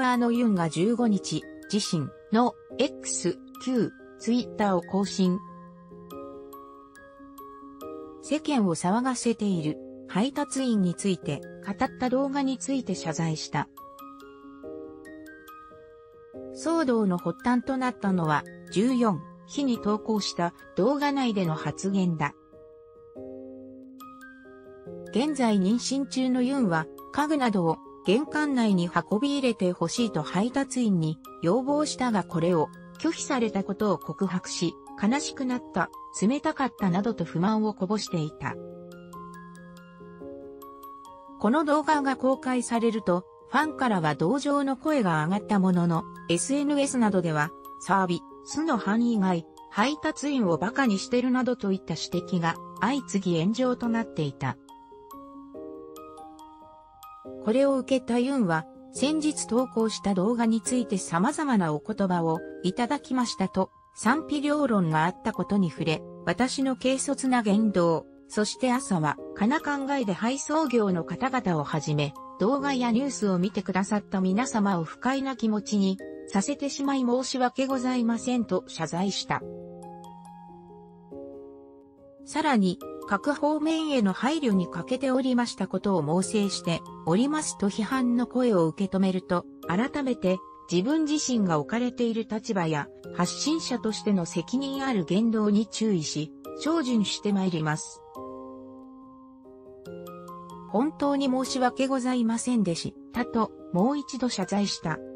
ガーのユンが15日、自身の X、旧ツイッターを更新。世間を騒がせている配達員について語った動画について謝罪した。騒動の発端となったのは14日に投稿した動画内での発言だ。現在妊娠中のユンは家具などを玄関内に運び入れてほしいと配達員に要望したがこれを拒否されたことを告白し、悲しくなった、冷たかったなどと不満をこぼしていた。この動画が公開されると、ファンからは同情の声が上がったものの、SNS などでは、サービスの範囲外、配達員をバカにしてるなどといった指摘が相次ぎ炎上となっていた。これを受けたユンは、先日投稿した動画について様々なお言葉をいただきましたと、賛否両論があったことに触れ、私の軽率な言動、そして朝は、かな考えで配送業の方々をはじめ、動画やニュースを見てくださった皆様を不快な気持ちにさせてしまい申し訳ございませんと謝罪した。さらに、各方面への配慮に欠けておりましたことを猛省しておりますと批判の声を受け止めると、改めて自分自身が置かれている立場や発信者としての責任ある言動に注意し、精進してまいります。本当に申し訳ございませんでしたともう一度謝罪した。